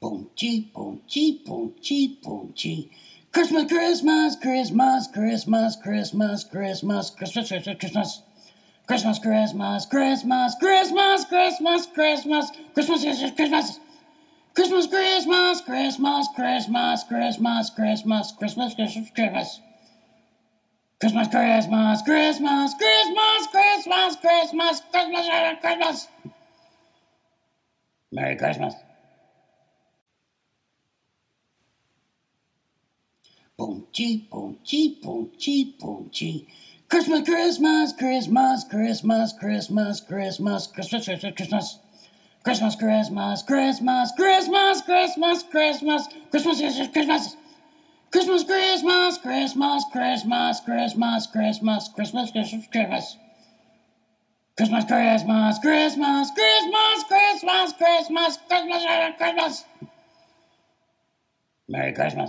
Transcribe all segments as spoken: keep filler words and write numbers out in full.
Boom, gee, boom, gee, boom, gee, boom, gee. Christmas, Christmas, Christmas, Christmas, Christmas, Christmas, Christmas, Christmas. Christmas, Christmas, Christmas, Christmas, Christmas, Christmas, Christmas, Christmas, Christmas. Christmas, Christmas, Christmas, Christmas, Christmas, Christmas, Christmas, Christmas, Christmas. Christmas, Christmas, Christmas, Christmas, Christmas, Christmas, Christmas, Christmas. Merry Christmas. Boom, gee, boom, gee, boom, gee, boom, gee. Christmas, Christmas, Christmas, Christmas, Christmas, Christmas, Christmas, Christmas, Christmas. Christmas, Christmas, Christmas, Christmas, Christmas, Christmas, Christmas, Christmas, Christmas. Christmas, Christmas, Christmas, Christmas, Christmas, Christmas, Christmas, Christmas, Christmas. Christmas, Christmas, Christmas, Christmas, Christmas, Christmas, Christmas, Christmas. Merry Christmas.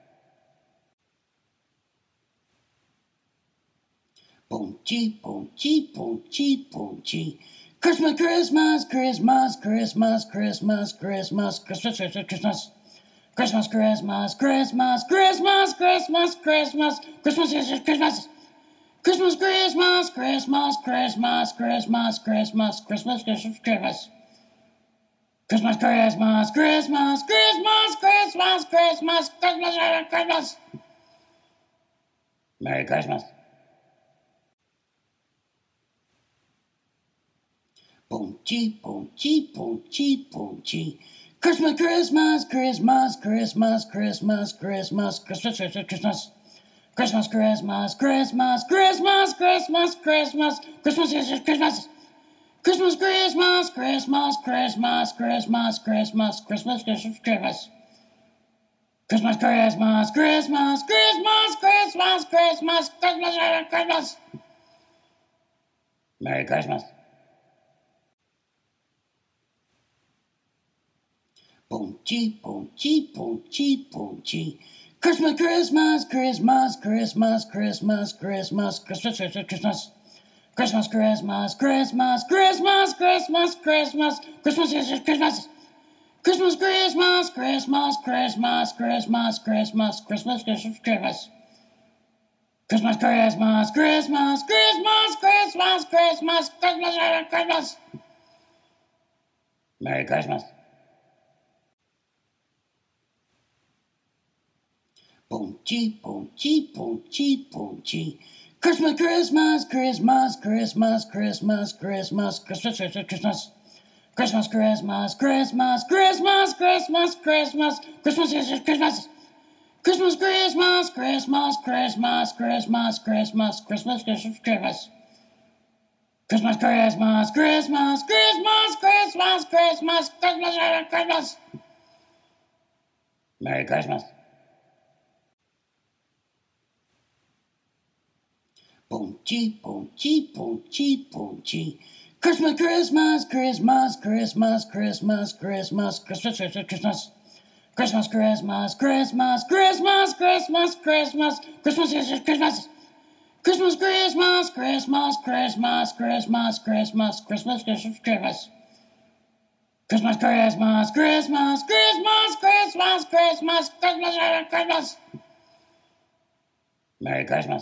Boom, gee, boom, gee, boom, gee, boom, gee. Christmas, Christmas, Christmas, Christmas, Christmas, Christmas, Christmas, Christmas, Christmas. Christmas, Christmas, Christmas, Christmas, Christmas, Christmas, Christmas, Christmas, Christmas. Christmas, Christmas, Christmas, Christmas, Christmas, Christmas, Christmas, Christmas, Christmas. Christmas, Christmas, Christmas, Christmas, Christmas, Christmas, Christmas, Christmas. Merry Christmas. Boom, gee, boom, gee, boom, gee, boom, gee. Christmas, Christmas, Christmas, Christmas, Christmas, Christmas, Christmas, Christmas, Christmas. Christmas, Christmas, Christmas, Christmas, Christmas, Christmas, Christmas, Christmas, Christmas. Christmas, Christmas, Christmas, Christmas, Christmas, Christmas, Christmas, Christmas, Christmas. Christmas, Christmas, Christmas, Christmas, Christmas, Christmas, Christmas, Christmas. Merry Christmas. Boom, gee, boom, gee, boom, gee, boom, gee. Christmas, Christmas, Christmas, Christmas, Christmas, Christmas, Christmas, Christmas, Christmas. Christmas, Christmas, Christmas, Christmas, Christmas, Christmas, Christmas, Christmas, Christmas. Christmas, Christmas, Christmas, Christmas, Christmas, Christmas, Christmas, Christmas, Christmas. Christmas, Christmas, Christmas, Christmas, Christmas, Christmas, Christmas, Christmas. Merry Christmas. Boom, gee, boom, gee, boom, gee, boom, gee. Christmas, Christmas, Christmas, Christmas, Christmas, Christmas, Christmas, Christmas, Christmas. Christmas, Christmas, Christmas, Christmas, Christmas, Christmas, Christmas, Christmas, Christmas. Christmas, Christmas, Christmas, Christmas, Christmas, Christmas, Christmas, Christmas, Christmas. Christmas, Christmas, Christmas, Christmas, Christmas, Christmas, Christmas, Christmas. Merry Christmas. Boom, gee, boom, gee, boom, gee, boom, gee. Christmas, Christmas, Christmas, Christmas, Christmas, Christmas, Christmas, Christmas, Christmas. Christmas, Christmas, Christmas, Christmas, Christmas, Christmas, Christmas, Christmas, Christmas. Christmas, Christmas, Christmas, Christmas, Christmas, Christmas, Christmas, Christmas, Christmas. Christmas, Christmas, Christmas, Christmas, Christmas, Christmas, Christmas, Christmas. Merry Christmas.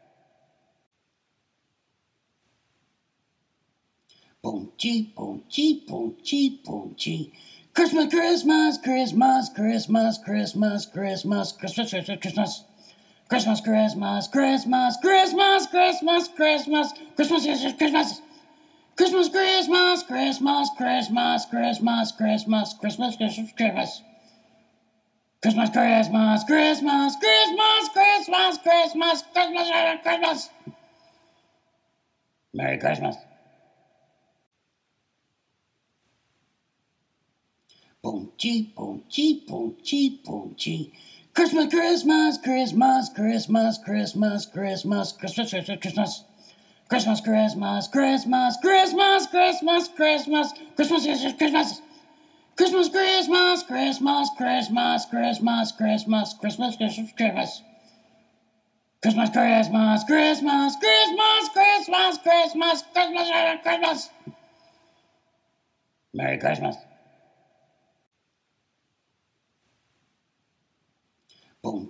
Boom, gee, boom, gee, boom, gee, boom, gee. Christmas, Christmas, Christmas, Christmas, Christmas, Christmas, Christmas, Christmas, Christmas. Christmas, Christmas, Christmas, Christmas, Christmas, Christmas, Christmas, Christmas, Christmas. Christmas, Christmas, Christmas, Christmas, Christmas, Christmas, Christmas, Christmas, Christmas. Christmas, Christmas, Christmas, Christmas, Christmas, Christmas, Christmas, Christmas. Merry Christmas. Boom, gee, boom, gee, boom, gee, boom, gee. Christmas, Christmas, Christmas, Christmas, Christmas, Christmas, Christmas, Christmas, Christmas. Christmas, Christmas, Christmas, Christmas, Christmas, Christmas, Christmas, Christmas, Christmas. Christmas, Christmas, Christmas, Christmas, Christmas, Christmas, Christmas, Christmas, Christmas. Christmas, Christmas, Christmas, Christmas, Christmas, Christmas, Christmas, Christmas. Merry Christmas.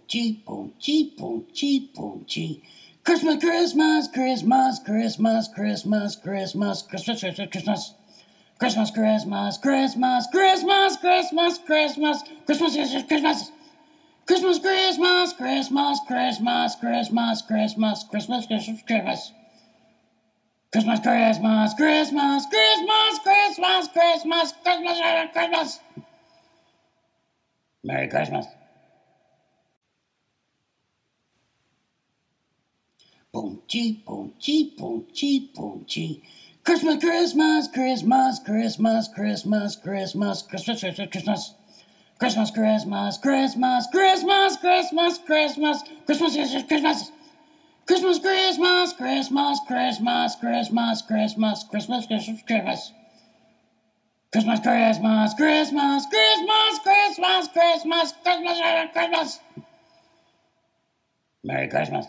Boom-chee, boom-chee, boom-chee, boom-chee. Christmas, Christmas, Christmas, Christmas, Christmas, Christmas, Christmas, Christmas, Christmas. Christmas, Christmas, Christmas, Christmas, Christmas, Christmas, Christmas, Christmas, Christmas. Christmas, Christmas, Christmas, Christmas, Christmas, Christmas, Christmas, Christmas, Christmas. Christmas, Christmas, Christmas, Christmas, Christmas, Christmas, Christmas, Christmas. Merry Christmas. Boom-chee, boom-chee, boom-chee, boom-chee. Christmas, Christmas, Christmas, Christmas, Christmas, Christmas, Christmas, Christmas, Christmas. Christmas, Christmas, Christmas, Christmas, Christmas, Christmas, Christmas, Christmas, Christmas. Christmas, Christmas, Christmas, Christmas, Christmas, Christmas, Christmas, Christmas, Christmas. Christmas, Christmas, Christmas, Christmas, Christmas, Christmas, Christmas, Christmas. Merry Christmas.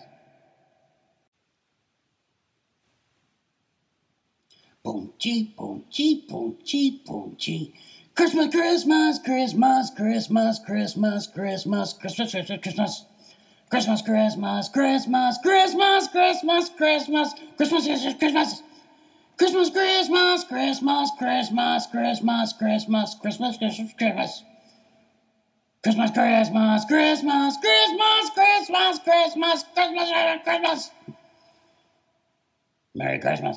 Boom-chee, boom-chee, boom-chee, boom-chee. Christmas, Christmas, Christmas, Christmas, Christmas, Christmas, Christmas, Christmas, Christmas. Christmas, Christmas, Christmas, Christmas, Christmas, Christmas, Christmas, Christmas, Christmas. Christmas, Christmas, Christmas, Christmas, Christmas, Christmas, Christmas, Christmas, Christmas. Christmas, Christmas, Christmas, Christmas, Christmas, Christmas, Christmas, Christmas. Merry Christmas.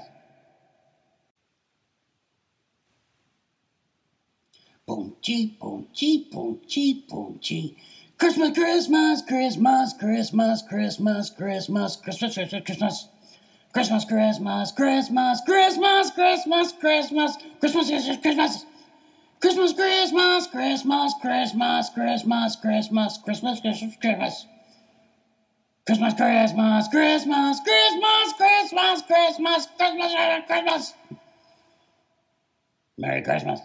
Boom-chee, boom-chee, boom-chee, boom-chee. Christmas, Christmas, Christmas, Christmas, Christmas, Christmas, Christmas, Christmas, Christmas. Christmas, Christmas, Christmas, Christmas, Christmas, Christmas, Christmas, Christmas, Christmas. Christmas, Christmas, Christmas, Christmas, Christmas, Christmas, Christmas, Christmas, Christmas. Christmas, Christmas, Christmas, Christmas, Christmas, Christmas, Christmas, Christmas. Merry Christmas.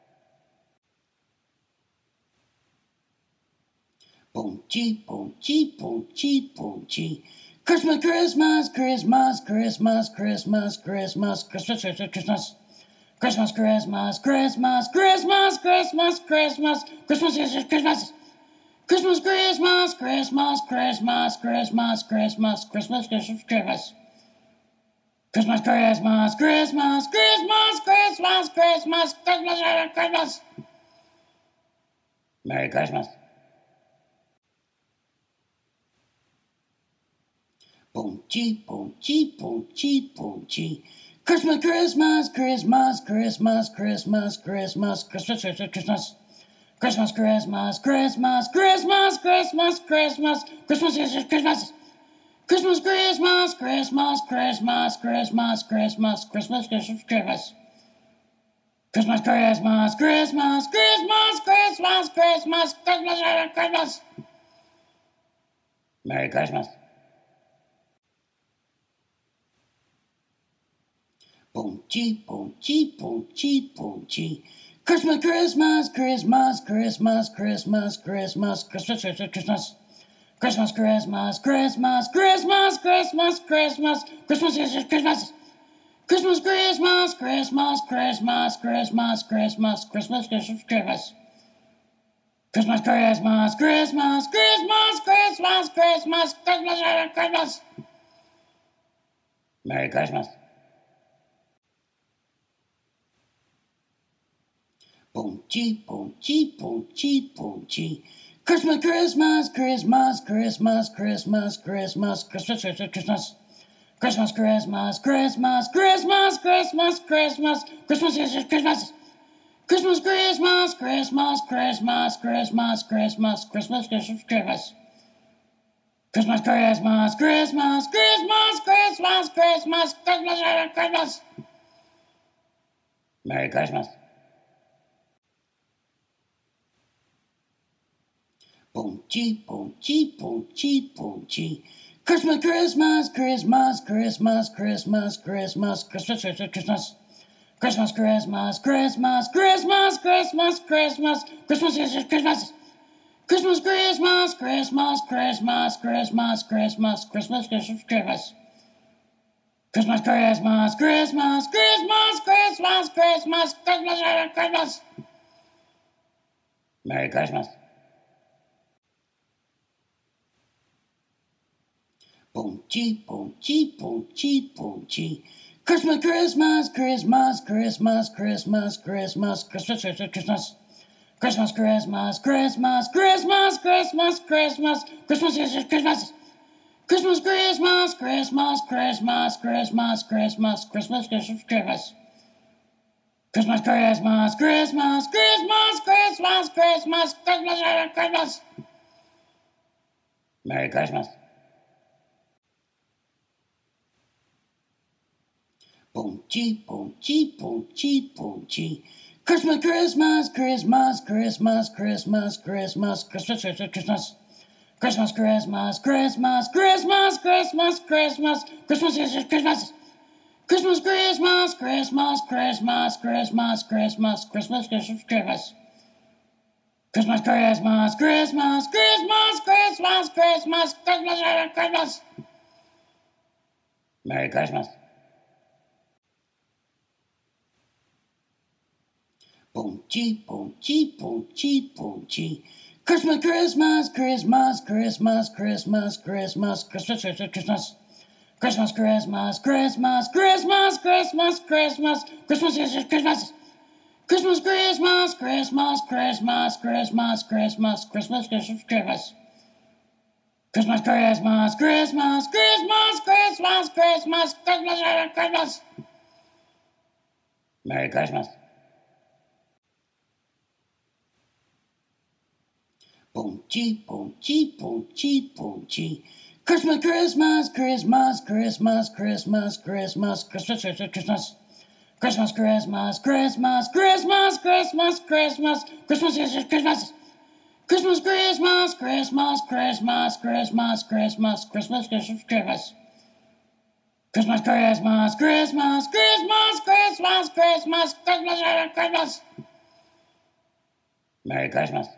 Boom-chee, boom-chee, boom-chee, boom-chee. Christmas, Christmas, Christmas, Christmas, Christmas, Christmas, Christmas, Christmas, Christmas. Christmas, Christmas, Christmas, Christmas, Christmas, Christmas, Christmas, Christmas, Christmas. Christmas, Christmas, Christmas, Christmas, Christmas, Christmas, Christmas, Christmas, Christmas. Christmas, Christmas, Christmas, Christmas, Christmas, Christmas, Christmas, Christmas. Merry Christmas. Boom-chee, boom-chee, boom-chee, boom-chee. Christmas, Christmas, Christmas, Christmas, Christmas, Christmas, Christmas, Christmas, Christmas. Christmas, Christmas, Christmas, Christmas, Christmas, Christmas, Christmas, Christmas, Christmas. Christmas, Christmas, Christmas, Christmas, Christmas, Christmas, Christmas, Christmas, Christmas. Christmas, Christmas, Christmas, Christmas, Christmas, Christmas, Christmas, Christmas. Merry Christmas. Boom-chee, boom-chee, boom-chee, boom-chee. Christmas, Christmas, Christmas, Christmas, Christmas, Christmas, Christmas, Christmas, Christmas. Christmas, Christmas, Christmas, Christmas, Christmas, Christmas, Christmas, Christmas, Christmas. Christmas, Christmas, Christmas, Christmas, Christmas, Christmas, Christmas, Christmas, Christmas. Christmas, Christmas, Christmas, Christmas, Christmas, Christmas, Christmas, Christmas. Merry Christmas. Boom-chee, boom-chee, boom-chee, boom-chee. Christmas, Christmas, Christmas, Christmas, Christmas, Christmas, Christmas, Christmas, Christmas. Christmas, Christmas, Christmas, Christmas, Christmas, Christmas, Christmas, Christmas, Christmas. Christmas, Christmas, Christmas, Christmas, Christmas, Christmas, Christmas, Christmas, Christmas. Christmas, Christmas, Christmas, Christmas, Christmas, Christmas, Christmas, Christmas. Merry Christmas. Boom-chee, boom-chee, boom-chee, boom-chee. Christmas, Christmas, Christmas, Christmas, Christmas, Christmas, Christmas, Christmas, Christmas. Christmas, Christmas, Christmas, Christmas, Christmas, Christmas, Christmas, Christmas, Christmas. Christmas, Christmas, Christmas, Christmas, Christmas, Christmas, Christmas, Christmas, Christmas. Christmas, Christmas, Christmas, Christmas, Christmas, Christmas, Christmas, Christmas. Merry Christmas. boom, chee, boom, chee, boom, chee, boom, chee. Christmas, Christmas, Christmas, Christmas, Christmas, Christmas, Christmas, Christmas. Christmas, Christmas, Christmas, Christmas, Christmas, Christmas, Christmas, Christmas, Christmas. Christmas, Christmas, Christmas, Christmas, Christmas, Christmas, Christmas, Christmas, Christmas. Christmas, Christmas, Christmas, Christmas, Christmas, Christmas, Christmas, Christmas. Merry Christmas. Boom, chee, boom, chee, boom, chee, boom, chee. Christmas, Christmas, Christmas, Christmas, Christmas, Christmas, Christmas, Christmas, Christmas. Christmas, Christmas, Christmas, Christmas, Christmas, Christmas, Christmas, Christmas, Christmas. Christmas, Christmas, Christmas, Christmas, Christmas, Christmas, Christmas, Christmas, Christmas. Christmas, Christmas, Christmas, Christmas, Christmas, Christmas, Christmas, Christmas. Merry Christmas. Boom, chee, boom, chee, boom, chee, boom, chee. Christmas, Christmas, Christmas, Christmas, Christmas, Christmas, Christmas, Christmas, Christmas. Christmas, Christmas, Christmas, Christmas, Christmas, Christmas, Christmas, Christmas, Christmas. Christmas, Christmas, Christmas, Christmas, Christmas, Christmas, Christmas, Christmas, Christmas. Christmas, Christmas, Christmas, Christmas, Christmas, Christmas, Christmas, Christmas. Merry Christmas. Boom, chee, boom, chee, boom, chee, boom, chee. Christmas, Christmas, Christmas, Christmas, Christmas, Christmas, Christmas, Christmas, Christmas. Christmas, Christmas, Christmas, Christmas, Christmas, Christmas, Christmas, Christmas, Christmas. Christmas, Christmas, Christmas, Christmas, Christmas, Christmas, Christmas, Christmas, Christmas. Christmas, Christmas, Christmas, Christmas, Christmas, Christmas, Christmas, Christmas. Merry Christmas.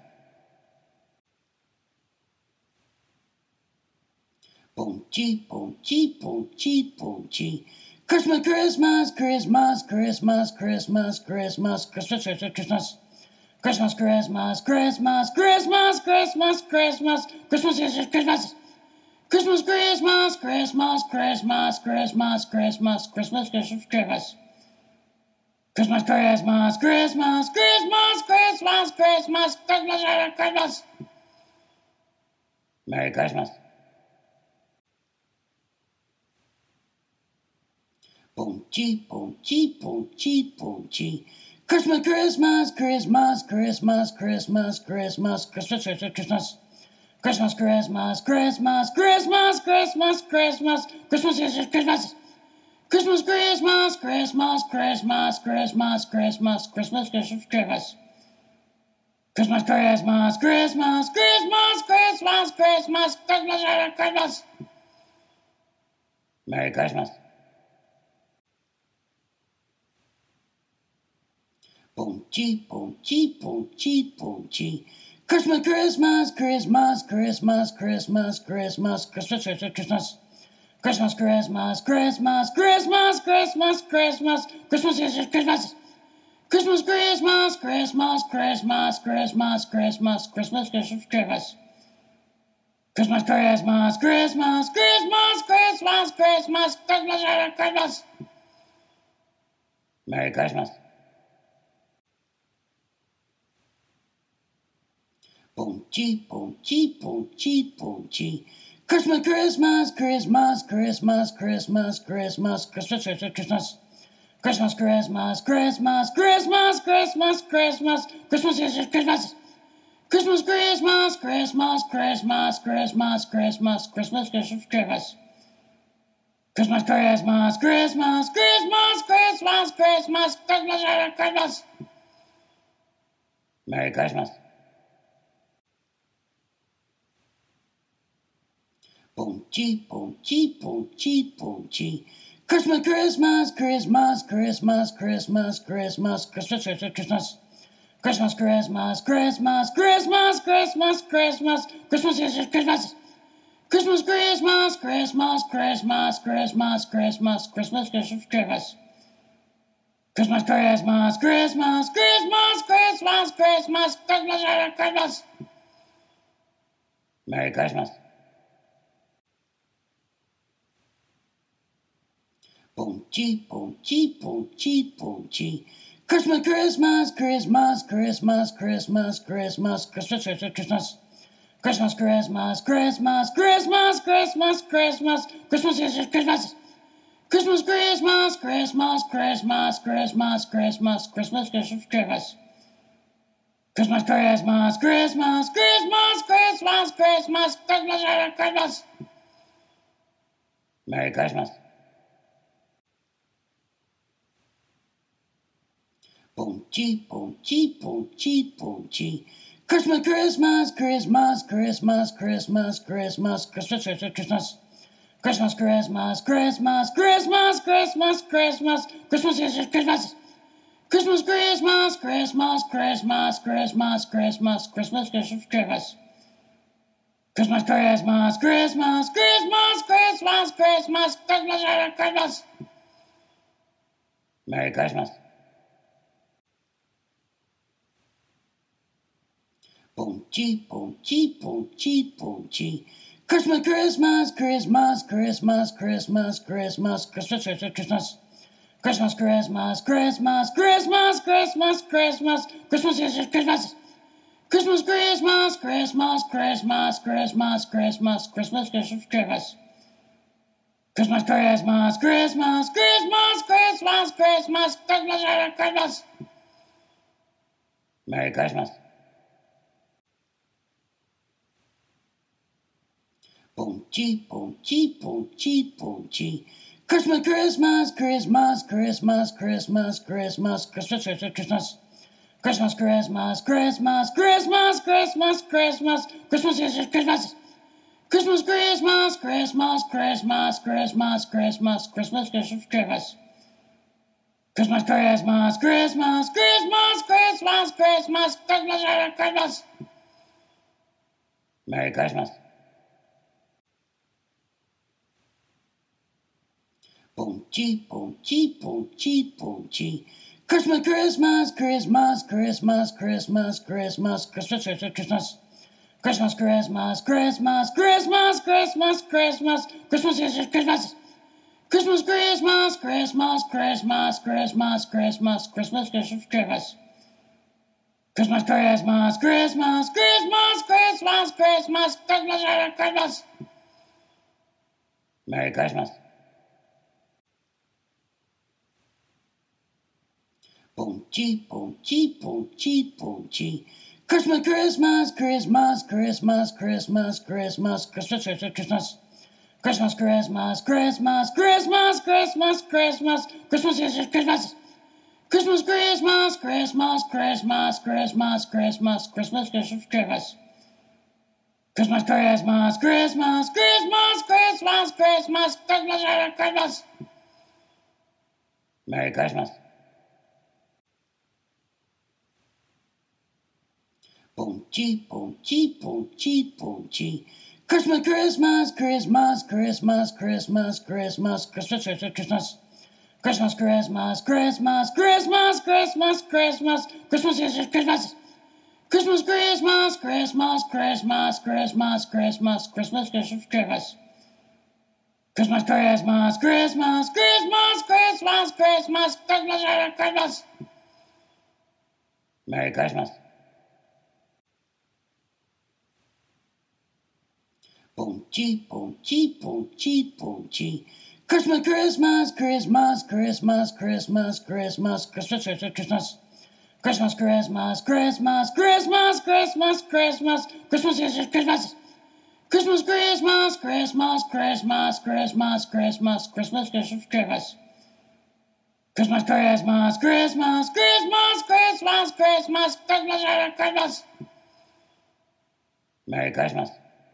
Boom, chee, boom, chee, boom, chee, boom, chee. Christmas, Christmas, Christmas, Christmas, Christmas, Christmas, Christmas, Christmas, Christmas. Christmas, Christmas, Christmas, Christmas, Christmas, Christmas, Christmas, Christmas, Christmas. Christmas, Christmas, Christmas, Christmas, Christmas, Christmas, Christmas, Christmas, Christmas. Christmas, Christmas, Christmas, Christmas, Christmas, Christmas, Christmas, Christmas. Merry Christmas. Boom, chee, boom, chee, boom, chee, boom, chee. Christmas, Christmas, Christmas, Christmas, Christmas, Christmas, Christmas, Christmas, Christmas. Christmas, Christmas, Christmas, Christmas, Christmas, Christmas, Christmas, Christmas, Christmas. Christmas, Christmas, Christmas, Christmas, Christmas, Christmas, Christmas, Christmas, Christmas. Christmas, Christmas, Christmas, Christmas, Christmas, Christmas, Christmas, Christmas. Merry Christmas. Boom, chee, boom, chee, boom, chee, boom, chee. Christmas, Christmas, Christmas, Christmas, Christmas, Christmas, Christmas, Christmas, Christmas. Christmas, Christmas, Christmas, Christmas, Christmas, Christmas, Christmas, Christmas, Christmas. Christmas, Christmas, Christmas, Christmas, Christmas, Christmas, Christmas, Christmas, Christmas. Christmas, Christmas, Christmas, Christmas, Christmas, Christmas, Christmas, Christmas. Merry Christmas. Boom, chee, boom, chee, boom, chee, boom, chee. Christmas, Christmas, Christmas, Christmas, Christmas, Christmas, Christmas, Christmas, Christmas. Christmas, Christmas, Christmas, Christmas, Christmas, Christmas, Christmas, Christmas, Christmas. Christmas, Christmas, Christmas, Christmas, Christmas, Christmas, Christmas, Christmas, Christmas. Christmas, Christmas, Christmas, Christmas, Christmas, Christmas, Christmas, Christmas. Merry Christmas. Boom, chee, boom, chee, boom, chee, boom, chee. Christmas, Christmas, Christmas, Christmas, Christmas, Christmas, Christmas, Christmas, Christmas. Christmas, Christmas, Christmas, Christmas, Christmas, Christmas, Christmas, Christmas, Christmas. Christmas, Christmas, Christmas, Christmas, Christmas, Christmas, Christmas, Christmas, Christmas. Christmas, Christmas, Christmas, Christmas, Christmas, Christmas, Christmas, Christmas. Merry Christmas. Boom, gee, boom, gee, boom, gee, boom, gee. Christmas, Christmas, Christmas, Christmas, Christmas, Christmas, Christmas, Christmas, Christmas. Christmas, Christmas, Christmas, Christmas, Christmas, Christmas, Christmas, Christmas, Christmas. Christmas, Christmas, Christmas, Christmas, Christmas, Christmas, Christmas, Christmas, Christmas. Christmas, Christmas, Christmas, Christmas, Christmas, Christmas, Christmas, Christmas. Merry Christmas. Boom, gee, boom, gee, boom, gee, boom, gee. Christmas, Christmas, Christmas, Christmas, Christmas, Christmas, Christmas, Christmas, Christmas. Christmas, Christmas, Christmas, Christmas, Christmas, Christmas, Christmas, Christmas, Christmas. Christmas, Christmas, Christmas, Christmas, Christmas, Christmas, Christmas, Christmas, Christmas. Christmas, Christmas, Christmas, Christmas, Christmas, Christmas, Christmas, Christmas. Merry Christmas. Boom, gee, boom, gee, boom, gee, boom, gee. Christmas, Christmas, Christmas, Christmas, Christmas, Christmas, Christmas, Christmas, Christmas. Christmas, Christmas, Christmas, Christmas, Christmas, Christmas, Christmas, Christmas, Christmas. Christmas, Christmas, Christmas, Christmas, Christmas, Christmas, Christmas, Christmas, Christmas. Christmas, Christmas, Christmas, Christmas, Christmas, Christmas, Christmas, Christmas. Merry Christmas. Boom, gee, boom, gee, boom, gee, boom, gee. Christmas, Christmas, Christmas, Christmas, Christmas, Christmas, Christmas, Christmas, Christmas. Christmas, Christmas, Christmas, Christmas, Christmas, Christmas, Christmas, Christmas, Christmas. Christmas, Christmas, Christmas, Christmas, Christmas, Christmas, Christmas, Christmas, Christmas. Christmas, Christmas, Christmas, Christmas, Christmas, Christmas, Christmas, Christmas. Merry Christmas. Boom, gee, boom, gee, boom, gee, boom, gee. Christmas, Christmas, Christmas, Christmas, Christmas, Christmas, Christmas, Christmas, Christmas. Christmas, Christmas, Christmas, Christmas, Christmas, Christmas, Christmas, Christmas, Christmas. Christmas, Christmas, Christmas, Christmas, Christmas, Christmas, Christmas, Christmas, Christmas. Christmas, Christmas, Christmas, Christmas, Christmas, Christmas, Christmas, Christmas. Merry Christmas. Boom, gee, boom, gee, boom, gee, boom, gee. Christmas, Christmas, Christmas, Christmas, Christmas, Christmas, Christmas, Christmas, Christmas. Christmas, Christmas, Christmas, Christmas, Christmas, Christmas, Christmas, Christmas, Christmas. Christmas, Christmas, Christmas, Christmas, Christmas, Christmas, Christmas, Christmas, Christmas. Christmas, Christmas, Christmas, Christmas, Christmas, Christmas, Christmas, Christmas. Merry Christmas. Boom, gee, boom, gee, boom, gee, boom, gee. Christmas, Christmas, Christmas, Christmas, Christmas, Christmas, Christmas, Christmas, Christmas. Christmas, Christmas, Christmas, Christmas, Christmas, Christmas, Christmas, Christmas, Christmas. Christmas, Christmas, Christmas, Christmas, Christmas, Christmas, Christmas, Christmas, Christmas. Christmas, Christmas, Christmas, Christmas, Christmas, Christmas, Christmas, Christmas. Merry Christmas. Boom, gee, boom, gee, boom, gee, boom, gee. Christmas, Christmas, Christmas, Christmas, Christmas, Christmas, Christmas, Christmas, Christmas. Christmas, Christmas, Christmas, Christmas, Christmas, Christmas, Christmas, Christmas, Christmas. Christmas, Christmas, Christmas, Christmas, Christmas, Christmas, Christmas, Christmas, Christmas. Christmas, Christmas, Christmas, Christmas, Christmas, Christmas, Christmas, Christmas. Merry Christmas.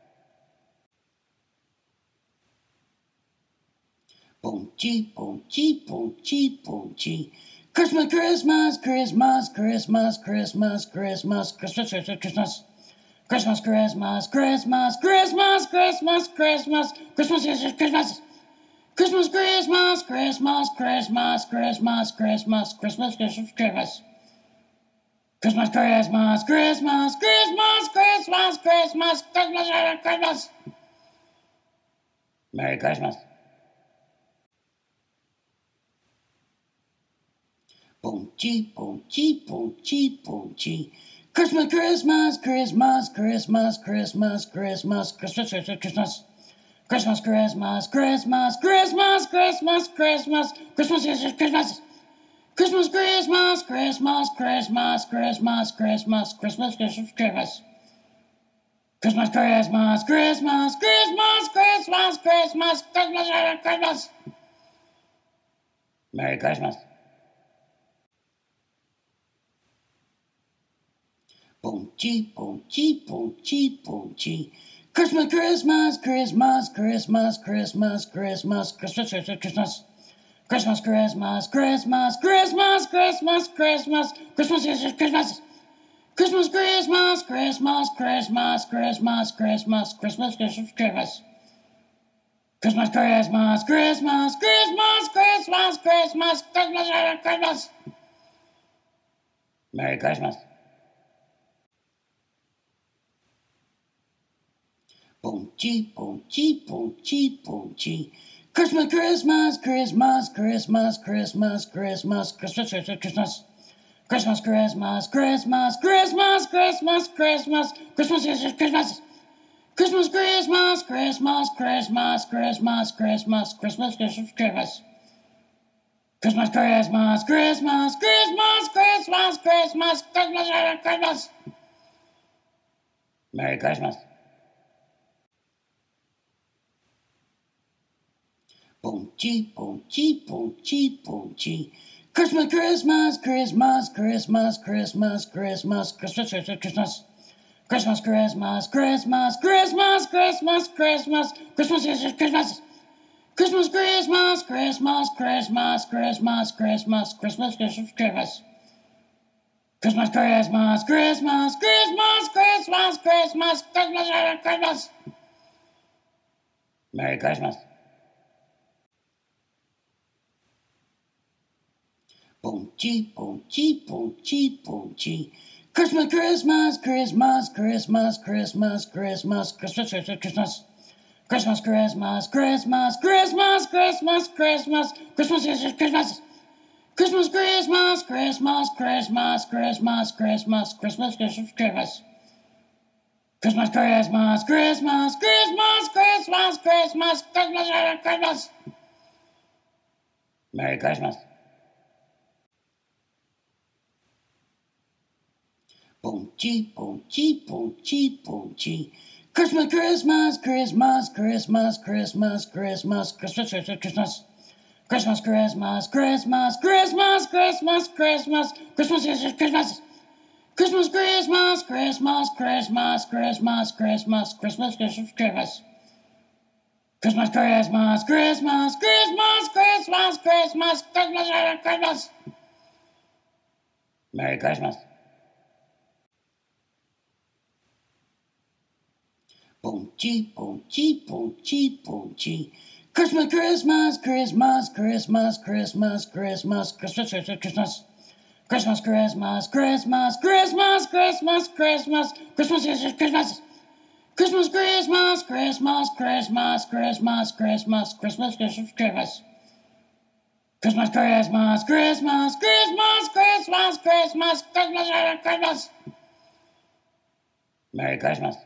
Boom, gee, boom, gee, boom, gee, boom, gee. Christmas, Christmas, Christmas, Christmas, Christmas, Christmas, Christmas, Christmas, Christmas. Christmas, Christmas, Christmas, Christmas, Christmas, Christmas, Christmas, Christmas, Christmas. Christmas, Christmas, Christmas, Christmas, Christmas, Christmas, Christmas, Christmas, Christmas. Christmas, Christmas, Christmas, Christmas, Christmas, Christmas, Christmas, Christmas. Merry Christmas. Boom, gee, boom, gee, boom, gee, boom, gee. Christmas, Christmas, Christmas, Christmas, Christmas, Christmas, Christmas, Christmas. Christmas, Christmas, Christmas, Christmas, Christmas, Christmas, Christmas, Christmas, Christmas. Christmas, Christmas, Christmas, Christmas, Christmas, Christmas, Christmas, Christmas, Christmas. Christmas, Christmas, Christmas, Christmas, Christmas, Christmas, Christmas, Christmas. Merry Christmas. Boom, gee, boom, gee, boom, gee, boom, gee. Christmas, Christmas, Christmas, Christmas, Christmas, Christmas, Christmas, Christmas, Christmas. Christmas, Christmas, Christmas, Christmas, Christmas, Christmas, Christmas, Christmas, Christmas. Christmas, Christmas, Christmas, Christmas, Christmas, Christmas, Christmas, Christmas, Christmas. Christmas, Christmas, Christmas, Christmas, Christmas, Christmas, Christmas, Christmas. Merry Christmas. Boom, gee, boom, gee, boom, gee, boom, gee. Christmas, Christmas, Christmas, Christmas, Christmas, Christmas, Christmas, Christmas, Christmas. Christmas, Christmas, Christmas, Christmas, Christmas, Christmas, Christmas, Christmas, Christmas. Christmas, Christmas, Christmas, Christmas, Christmas, Christmas, Christmas, Christmas, Christmas. Christmas, Christmas, Christmas, Christmas, Christmas, Christmas, Christmas, Christmas. Merry Christmas. Boom, gee, boom, gee, boom, gee, boom, gee. Christmas, Christmas, Christmas, Christmas, Christmas, Christmas, Christmas, Christmas, Christmas. Christmas, Christmas, Christmas, Christmas, Christmas, Christmas, Christmas, Christmas, Christmas. Christmas, Christmas, Christmas, Christmas, Christmas, Christmas, Christmas, Christmas, Christmas. Christmas, Christmas, Christmas, Christmas, Christmas, Christmas, Christmas, Christmas. Merry Christmas. Boom, gee, boom, gee, boom, gee, boom, gee. Christmas, Christmas, Christmas, Christmas, Christmas, Christmas, Christmas, Christmas, Christmas. Christmas, Christmas, Christmas, Christmas, Christmas, Christmas, Christmas, Christmas, Christmas. Christmas, Christmas, Christmas, Christmas, Christmas, Christmas, Christmas, Christmas, Christmas. Christmas, Christmas, Christmas, Christmas, Christmas, Christmas, Christmas, Christmas. Merry Christmas. Boom, gee, boom, gee, boom, gee, boom, gee. Christmas, Christmas, Christmas, Christmas, Christmas, Christmas, Christmas, Christmas, Christmas. Christmas, Christmas, Christmas, Christmas, Christmas, Christmas, Christmas, Christmas, Christmas. Christmas, Christmas, Christmas, Christmas, Christmas, Christmas, Christmas, Christmas, Christmas. Christmas, Christmas, Christmas, Christmas, Christmas, Christmas, Christmas, Christmas. Merry Christmas. Boom, gee, boom, gee, boom, gee, boom, gee. Christmas, Christmas, Christmas, Christmas, Christmas, Christmas, Christmas, Christmas, Christmas. Christmas, Christmas, Christmas, Christmas, Christmas, Christmas, Christmas, Christmas, Christmas. Christmas, Christmas, Christmas, Christmas, Christmas, Christmas, Christmas, Christmas, Christmas. Christmas, Christmas, Christmas, Christmas, Christmas, Christmas, Christmas, Christmas. Merry Christmas.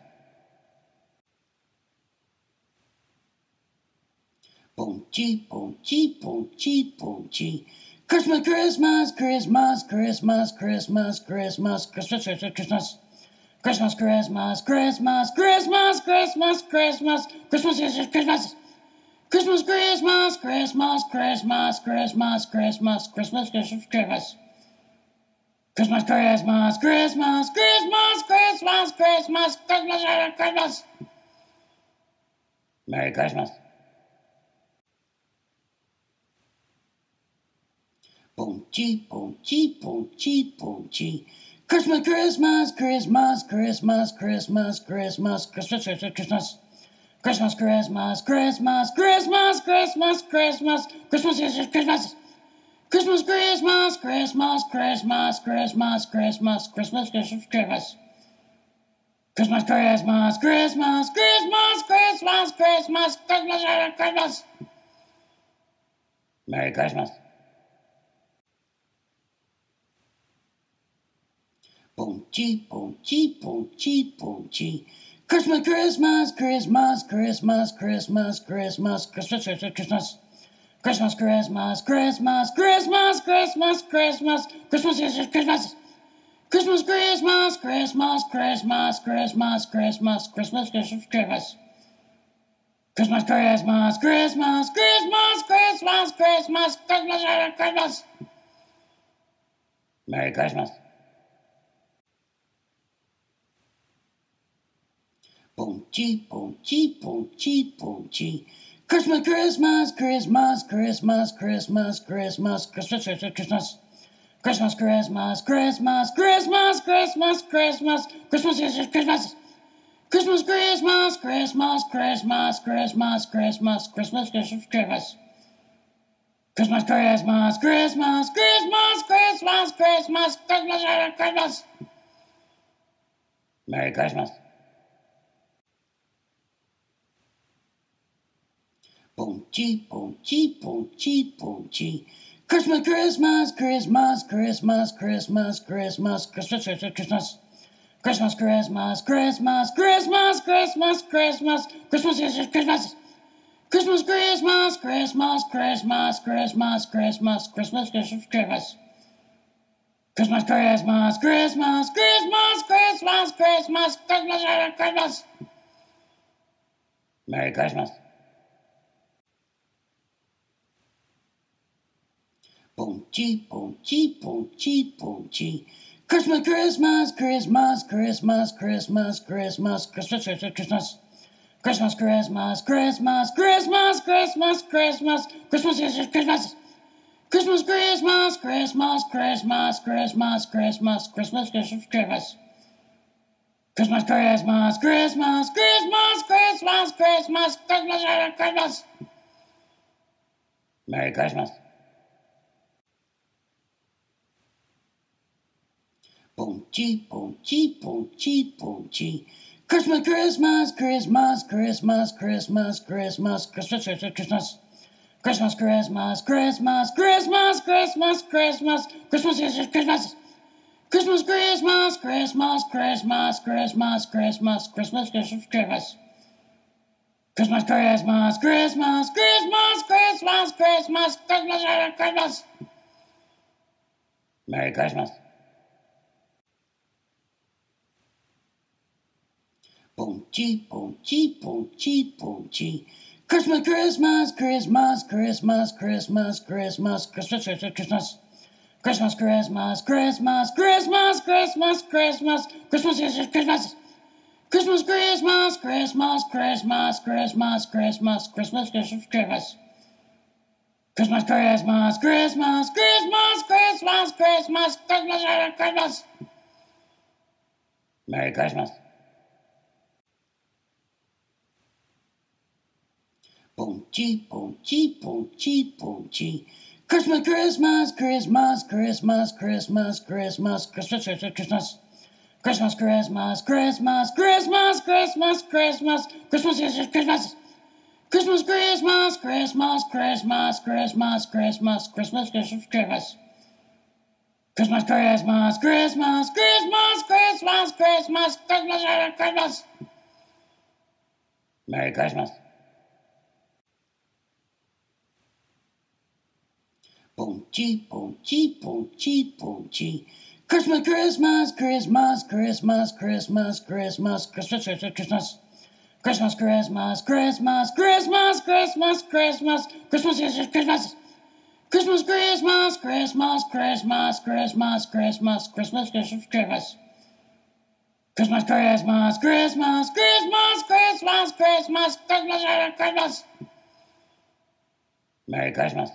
Boom, gee, boom, gee, boom, gee, boom, gee. Christmas, Christmas, Christmas, Christmas, Christmas, Christmas, Christmas, Christmas, Christmas. Christmas, Christmas, Christmas, Christmas, Christmas, Christmas, Christmas, Christmas, Christmas. Christmas, Christmas, Christmas, Christmas, Christmas, Christmas, Christmas, Christmas, Christmas. Christmas, Christmas, Christmas, Christmas, Christmas, Christmas, Christmas, Christmas. Merry Christmas. Boom, gee, boom, gee, boom, gee, boom, gee. Christmas, Christmas, Christmas, Christmas, Christmas, Christmas, Christmas, Christmas, Christmas. Christmas, Christmas, Christmas, Christmas, Christmas, Christmas, Christmas, Christmas, Christmas. Christmas, Christmas, Christmas, Christmas, Christmas, Christmas, Christmas, Christmas, Christmas. Christmas, Christmas, Christmas, Christmas, Christmas, Christmas, Christmas, Christmas. Merry Christmas. Boom, gee, boom, gee, boom, gee, boom, gee. Christmas, Christmas, Christmas, Christmas, Christmas, Christmas, Christmas, Christmas, Christmas. Christmas, Christmas, Christmas, Christmas, Christmas, Christmas, Christmas, Christmas, Christmas. Christmas, Christmas, Christmas, Christmas, Christmas, Christmas, Christmas, Christmas, Christmas. Christmas, Christmas, Christmas, Christmas, Christmas, Christmas, Christmas, Christmas. Merry Christmas. Boom, gee, boom, gee, boom, gee, boom, gee. Christmas, Christmas, Christmas, Christmas, Christmas, Christmas, Christmas, Christmas, Christmas. Christmas, Christmas, Christmas, Christmas, Christmas, Christmas, Christmas, Christmas, Christmas. Christmas, Christmas, Christmas, Christmas, Christmas, Christmas, Christmas, Christmas, Christmas. Christmas, Christmas, Christmas, Christmas, Christmas, Christmas, Christmas, Christmas. Merry Christmas. Boom, gee, boom, gee, boom, gee, boom, gee. Christmas, Christmas, Christmas, Christmas, Christmas, Christmas, Christmas, Christmas, Christmas. Christmas, Christmas, Christmas, Christmas, Christmas, Christmas, Christmas, Christmas, Christmas. Christmas, Christmas, Christmas, Christmas, Christmas, Christmas, Christmas, Christmas, Christmas. Christmas, Christmas, Christmas, Christmas, Christmas, Christmas, Christmas, Christmas. Merry Christmas. Boom, gee, boom, gee, boom, gee, boom, gee. Christmas, Christmas, Christmas, Christmas, Christmas, Christmas, Christmas, Christmas, Christmas. Christmas, Christmas, Christmas, Christmas, Christmas, Christmas, Christmas, Christmas, Christmas. Christmas, Christmas, Christmas, Christmas, Christmas, Christmas, Christmas, Christmas, Christmas. Christmas, Christmas, Christmas, Christmas, Christmas, Christmas, Christmas, Christmas. Merry Christmas. Boom, gee, boom, gee, boom, gee, boom, gee. Christmas, Christmas, Christmas, Christmas, Christmas, Christmas, Christmas, Christmas, Christmas. Christmas, Christmas, Christmas, Christmas, Christmas, Christmas, Christmas, Christmas, Christmas. Christmas, Christmas, Christmas, Christmas, Christmas, Christmas, Christmas, Christmas, Christmas. Christmas, Christmas, Christmas, Christmas, Christmas, Christmas, Christmas, Christmas. Merry Christmas. Boom, gee, boom, gee, boom, gee, boom, gee. Christmas, Christmas, Christmas, Christmas, Christmas, Christmas, Christmas, Christmas, Christmas. Christmas, Christmas, Christmas, Christmas, Christmas, Christmas, Christmas, Christmas, Christmas. Christmas, Christmas, Christmas, Christmas, Christmas, Christmas, Christmas, Christmas, Christmas. Christmas, Christmas, Christmas, Christmas, Christmas, Christmas, Christmas, Christmas. Merry Christmas. Boom, gee, boom, gee, boom, gee, boom, gee. Christmas, Christmas, Christmas, Christmas, Christmas, Christmas, Christmas, Christmas, Christmas. Christmas, Christmas, Christmas, Christmas, Christmas, Christmas, Christmas, Christmas, Christmas. Christmas, Christmas, Christmas, Christmas, Christmas, Christmas, Christmas, Christmas, Christmas. Christmas, Christmas, Christmas, Christmas, Christmas, Christmas, Christmas, Christmas. Merry Christmas. Boom, gee, boom, gee, boom, gee, boom, gee. Christmas, Christmas, Christmas, Christmas, Christmas, Christmas, Christmas, Christmas, Christmas. Christmas, Christmas, Christmas, Christmas, Christmas, Christmas, Christmas, Christmas, Christmas. Christmas, Christmas, Christmas, Christmas, Christmas, Christmas, Christmas, Christmas, Christmas. Christmas, Christmas, Christmas, Christmas, Christmas, Christmas, Christmas, Christmas. Merry Christmas.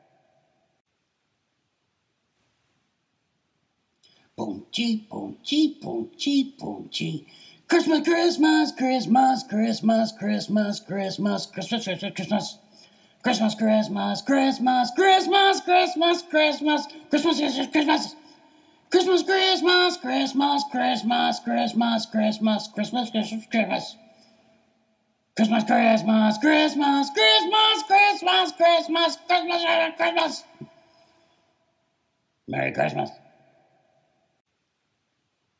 Boom, gee, boom, gee, boom, gee, boom, gee. Christmas, Christmas, Christmas, Christmas, Christmas, Christmas, Christmas, Christmas, Christmas. Christmas, Christmas, Christmas, Christmas, Christmas, Christmas, Christmas, Christmas, Christmas. Christmas, Christmas, Christmas, Christmas, Christmas, Christmas, Christmas, Christmas, Christmas. Christmas, Christmas, Christmas, Christmas, Christmas, Christmas, Christmas, Christmas. Merry Christmas.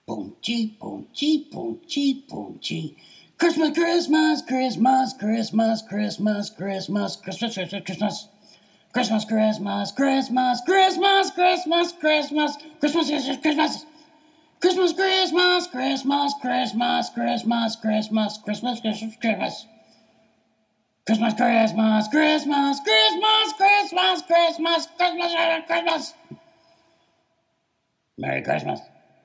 Boom, gee, boom, gee, boom, gee, boom, gee. Christmas, Christmas, Christmas, Christmas, Christmas, Christmas, Christmas, Christmas, Christmas. Christmas, Christmas, Christmas, Christmas, Christmas, Christmas, Christmas, Christmas, Christmas. Christmas, Christmas, Christmas, Christmas, Christmas, Christmas, Christmas, Christmas, Christmas. Christmas, Christmas, Christmas, Christmas, Christmas, Christmas, Christmas, Christmas. Merry Christmas.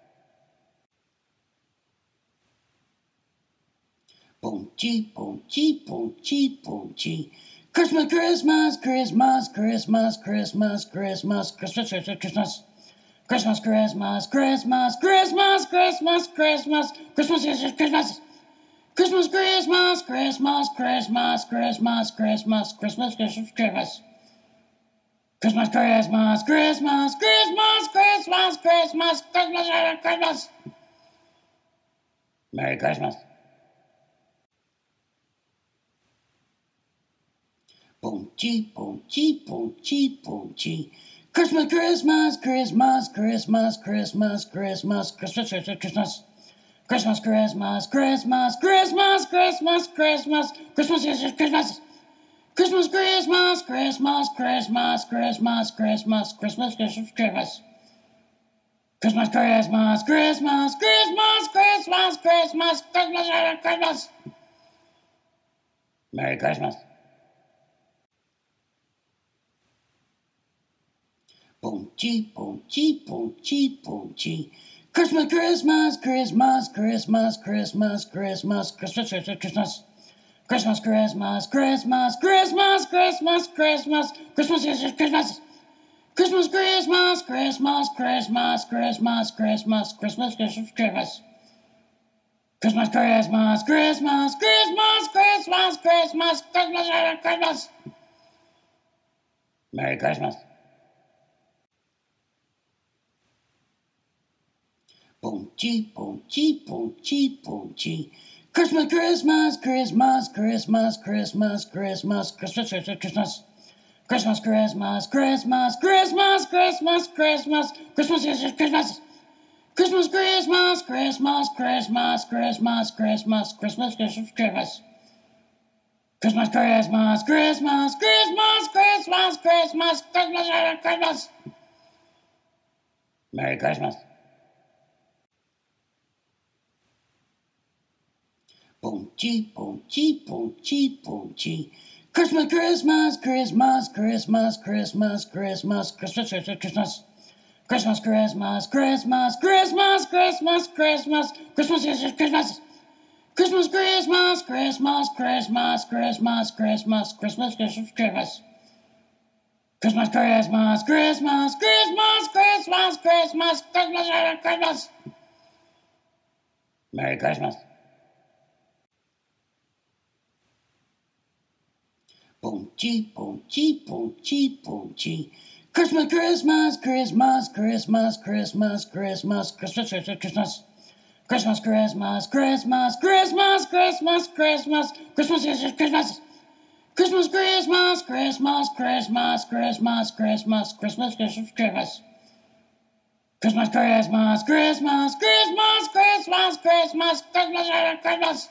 Boom, gee, boom, gee, boom, gee, boom, gee. Christmas, Christmas, Christmas, Christmas, Christmas, Christmas, Christmas, Christmas, Christmas. Christmas, Christmas, Christmas, Christmas, Christmas, Christmas, Christmas, Christmas, Christmas. Christmas, Christmas, Christmas, Christmas, Christmas, Christmas, Christmas, Christmas, Christmas. Christmas, Christmas, Christmas, Christmas, Christmas, Christmas, Christmas, Christmas. Merry Christmas. Boom, gee, boom, gee, boom, gee, boom, gee. Christmas, Christmas, Christmas, Christmas, Christmas, Christmas, Christmas, Christmas, Christmas. Christmas, Christmas, Christmas, Christmas, Christmas, Christmas, Christmas, Christmas, Christmas. Christmas, Christmas, Christmas, Christmas, Christmas, Christmas, Christmas, Christmas, Christmas. Christmas, Christmas, Christmas, Christmas, Christmas, Christmas, Christmas, Christmas. Merry Christmas. Boom, gee, boom, gee, boom, gee, boom, gee. Christmas, Christmas, Christmas, Christmas, Christmas, Christmas, Christmas, Christmas, Christmas. Christmas, Christmas, Christmas, Christmas, Christmas, Christmas, Christmas, Christmas, Christmas. Christmas, Christmas, Christmas, Christmas, Christmas, Christmas, Christmas, Christmas, Christmas. Christmas, Christmas, Christmas, Christmas, Christmas, Christmas, Christmas, Christmas. Merry Christmas. Boom, gee, boom, gee, boom, gee, boom, gee. Christmas, Christmas, Christmas, Christmas, Christmas, Christmas, Christmas, Christmas, Christmas. Christmas, Christmas, Christmas, Christmas, Christmas, Christmas, Christmas, Christmas, Christmas. Christmas, Christmas, Christmas, Christmas, Christmas, Christmas, Christmas, Christmas, Christmas. Christmas, Christmas, Christmas, Christmas, Christmas, Christmas, Christmas, Christmas. Merry Christmas. Boom, gee, boom, gee, boom, gee, boom, gee. Christmas, Christmas, Christmas, Christmas, Christmas, Christmas, Christmas, Christmas, Christmas. Christmas, Christmas, Christmas, Christmas, Christmas, Christmas, Christmas, Christmas, Christmas. Christmas, Christmas, Christmas, Christmas, Christmas, Christmas, Christmas, Christmas, Christmas. Christmas, Christmas, Christmas, Christmas, Christmas, Christmas, Christmas, Christmas. Merry Christmas. Boom, gee, boom, gee, boom, gee, boom, gee. Christmas, Christmas, Christmas, Christmas, Christmas, Christmas, Christmas, Christmas, Christmas. Christmas, Christmas, Christmas, Christmas, Christmas, Christmas, Christmas, Christmas, Christmas. Christmas, Christmas, Christmas, Christmas, Christmas, Christmas, Christmas, Christmas, Christmas. Christmas, Christmas, Christmas, Christmas, Christmas, Christmas, Christmas, Christmas.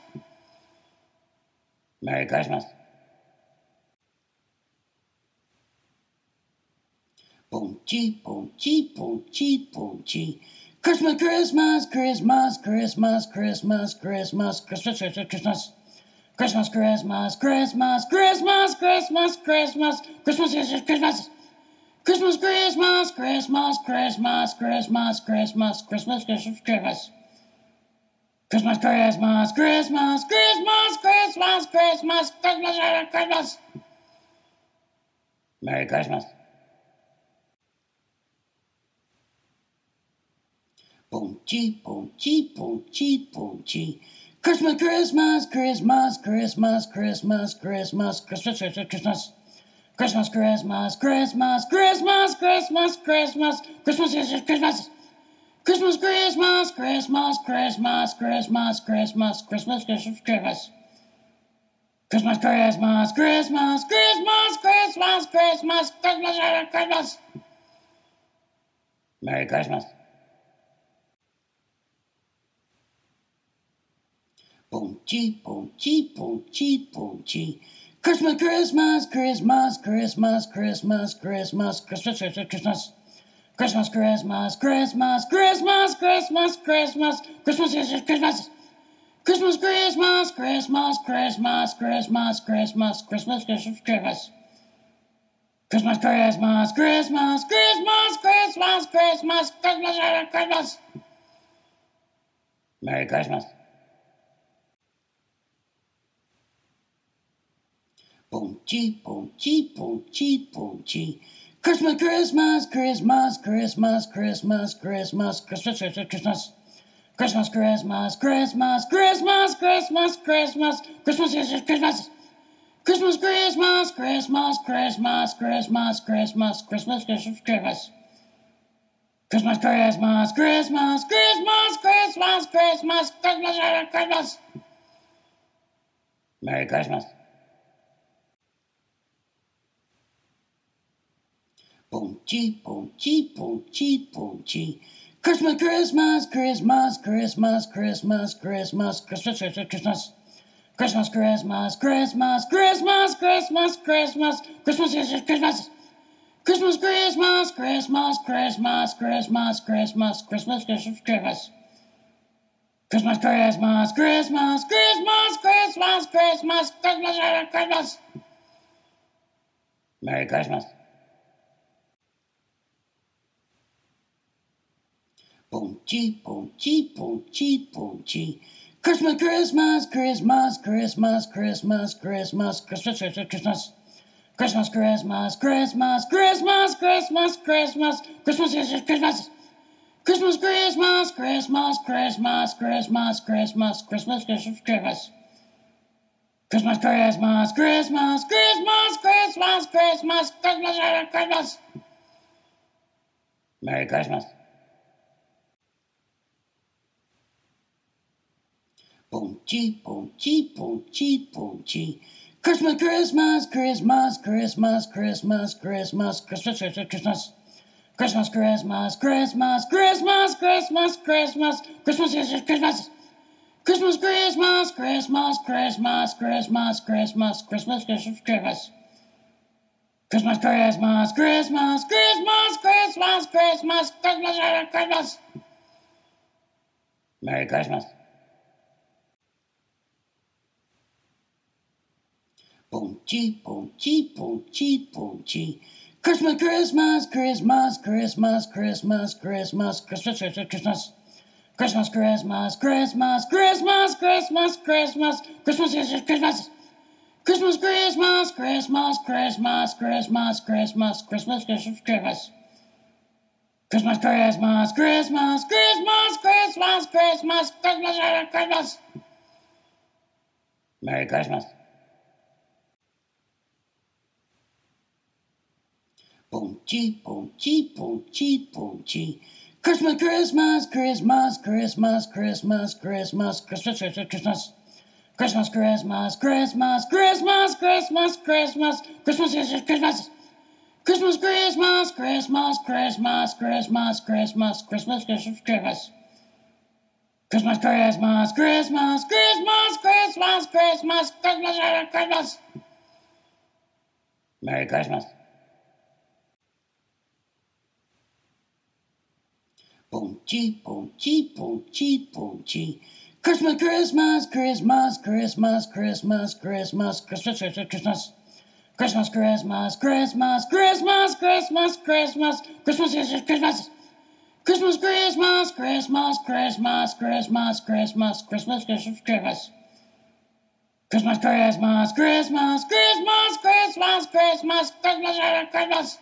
Merry Christmas. Boom, gee, boom, gee, boom, gee, boom, gee. Christmas, Christmas, Christmas, Christmas, Christmas, Christmas, Christmas, Christmas, Christmas. Christmas, Christmas, Christmas, Christmas, Christmas, Christmas, Christmas, Christmas, Christmas. Christmas, Christmas, Christmas, Christmas, Christmas, Christmas, Christmas, Christmas, Christmas. Christmas, Christmas, Christmas, Christmas, Christmas, Christmas, Christmas, Christmas. Merry Christmas. Boom, gee, boom, gee, boom, gee, boom, gee. Christmas, Christmas, Christmas, Christmas, Christmas, Christmas, Christmas, Christmas, Christmas. Christmas, Christmas, Christmas, Christmas, Christmas, Christmas, Christmas, Christmas, Christmas. Christmas, Christmas, Christmas, Christmas, Christmas, Christmas, Christmas, Christmas, Christmas. Christmas, Christmas, Christmas, Christmas, Christmas, Christmas, Christmas, Christmas. Merry Christmas. Boom-chee, boom-chee, boom-chee, boom-chee. Christmas, Christmas, Christmas, Christmas, Christmas, Christmas, Christmas, Christmas, Christmas. Christmas, Christmas, Christmas, Christmas, Christmas, Christmas, Christmas, Christmas, Christmas. Christmas, Christmas, Christmas, Christmas, Christmas, Christmas, Christmas, Christmas, Christmas. Christmas, Christmas, Christmas, Christmas, Christmas, Christmas, Christmas, Christmas. Merry Christmas. Boom-chee, boom-chee, boom-chee, boom-chee. Christmas, Christmas, Christmas, Christmas, Christmas, Christmas, Christmas, Christmas, Christmas. Christmas, Christmas, Christmas, Christmas, Christmas, Christmas, Christmas, Christmas, Christmas. Christmas, Christmas, Christmas, Christmas, Christmas, Christmas, Christmas, Christmas, Christmas. Christmas, Christmas, Christmas, Christmas, Christmas, Christmas, Christmas, Christmas. Merry Christmas. Boom-chee, boom-chee, boom-chee, boom-chee. Christmas, Christmas, Christmas, Christmas, Christmas, Christmas, Christmas, Christmas, Christmas. Christmas, Christmas, Christmas, Christmas, Christmas, Christmas, Christmas, Christmas, Christmas. Christmas, Christmas, Christmas, Christmas, Christmas, Christmas, Christmas, Christmas, Christmas. Christmas, Christmas, Christmas, Christmas, Christmas, Christmas, Christmas, Christmas. Merry Christmas. Boom-chee, boom-chee, boom-chee, boom-chee. Christmas, Christmas, Christmas, Christmas, Christmas, Christmas, Christmas, Christmas, Christmas. Christmas, Christmas, Christmas, Christmas, Christmas, Christmas, Christmas, Christmas, Christmas. Christmas, Christmas, Christmas, Christmas, Christmas, Christmas, Christmas, Christmas, Christmas. Christmas, Christmas, Christmas, Christmas, Christmas, Christmas, Christmas, Christmas. Merry Christmas. Boom-chee, boom-chee, boom-chee, boom-chee. Christmas, Christmas, Christmas, Christmas, Christmas, Christmas, Christmas, Christmas, Christmas. Christmas, Christmas, Christmas, Christmas, Christmas, Christmas, Christmas, Christmas, Christmas. Christmas, Christmas, Christmas, Christmas, Christmas, Christmas, Christmas, Christmas, Christmas. Christmas, Christmas, Christmas, Christmas, Christmas, Christmas, Christmas, Christmas. Merry Christmas. Boom-chee, boom-chee, boom-chee, boom-chee. Christmas, Christmas, Christmas, Christmas, Christmas, Christmas, Christmas, Christmas, Christmas. Christmas, Christmas, Christmas, Christmas, Christmas, Christmas, Christmas, Christmas, Christmas. Christmas, Christmas, Christmas, Christmas, Christmas, Christmas, Christmas, Christmas, Christmas. Christmas, Christmas, Christmas, Christmas, Christmas, Christmas, Christmas, Christmas. Merry Christmas. Boom-chee, boom-chee, boom-chee, boom-chee. Christmas, Christmas, Christmas, Christmas, Christmas, Christmas, Christmas, Christmas, Christmas. Christmas, Christmas, Christmas, Christmas, Christmas, Christmas, Christmas, Christmas, Christmas. Christmas, Christmas, Christmas, Christmas, Christmas, Christmas, Christmas, Christmas, Christmas. Christmas, Christmas, Christmas, Christmas, Christmas, Christmas, Christmas, Christmas. Merry Christmas. Boom-chee, boom-chee, boom-chee, boom-chee. Christmas, Christmas, Christmas, Christmas, Christmas, Christmas, Christmas, Christmas, Christmas. Christmas, Christmas, Christmas, Christmas, Christmas, Christmas, Christmas, Christmas, Christmas. Christmas, Christmas, Christmas, Christmas, Christmas, Christmas, Christmas, Christmas, Christmas. Christmas, Christmas, Christmas, Christmas, Christmas, Christmas, Christmas, Christmas.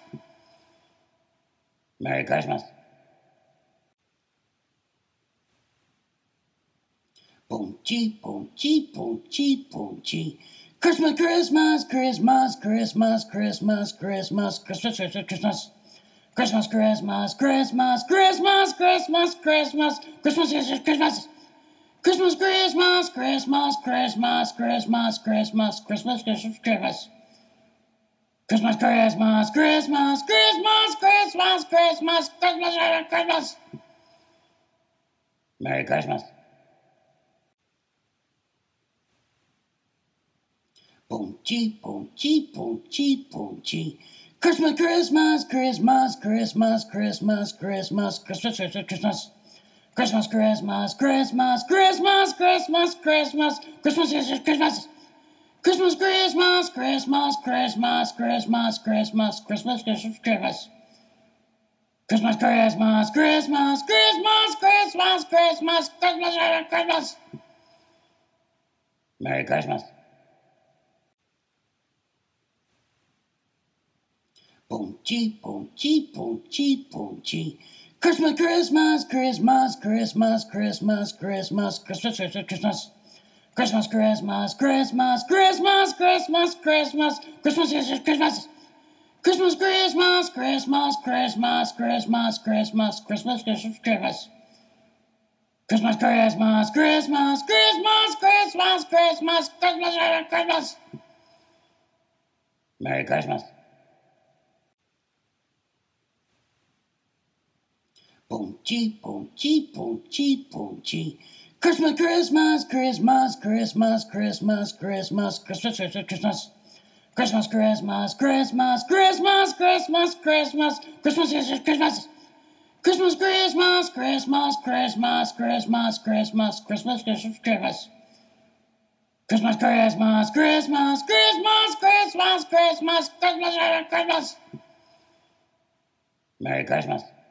Merry Christmas. Boom-chee, boom-chee, boom-chee, boom-chee. Christmas, Christmas, Christmas, Christmas, Christmas, Christmas, Christmas, Christmas, Christmas. Christmas, Christmas, Christmas, Christmas, Christmas, Christmas, Christmas, Christmas, Christmas. Christmas, Christmas, Christmas, Christmas, Christmas, Christmas, Christmas, Christmas, Christmas. Christmas, Christmas, Christmas, Christmas, Christmas, Christmas, Christmas, Christmas. Merry Christmas. Boom, gee, boom, gee, boom, gee, boom, gee. Christmas, Christmas, Christmas, Christmas, Christmas, Christmas, Christmas, Christmas, Christmas. Christmas, Christmas, Christmas, Christmas, Christmas, Christmas, Christmas, Christmas, Christmas. Christmas, Christmas, Christmas, Christmas, Christmas, Christmas, Christmas, Christmas, Christmas. Christmas, Christmas, Christmas, Christmas, Christmas, Christmas, Christmas, Christmas. Merry Christmas. Boom, gee, boom, gee, boom, gee, boom, gee. Christmas, Christmas, Christmas, Christmas, Christmas, Christmas, Christmas, Christmas, Christmas. Christmas, Christmas, Christmas, Christmas, Christmas, Christmas, Christmas, Christmas, Christmas. Christmas, Christmas, Christmas, Christmas, Christmas, Christmas, Christmas, Christmas, Christmas. Christmas, Christmas, Christmas, Christmas, Christmas, Christmas, Christmas, Christmas. Merry Christmas. Boom, gee, boom, gee, boom, gee, boom, gee. Christmas, Christmas, Christmas, Christmas, Christmas, Christmas, Christmas, Christmas, Christmas. Christmas, Christmas, Christmas, Christmas, Christmas, Christmas, Christmas, Christmas, Christmas. Christmas, Christmas, Christmas, Christmas, Christmas, Christmas, Christmas, Christmas, Christmas. Christmas, Christmas, Christmas, Christmas, Christmas, Christmas, Christmas, Christmas. Merry Christmas.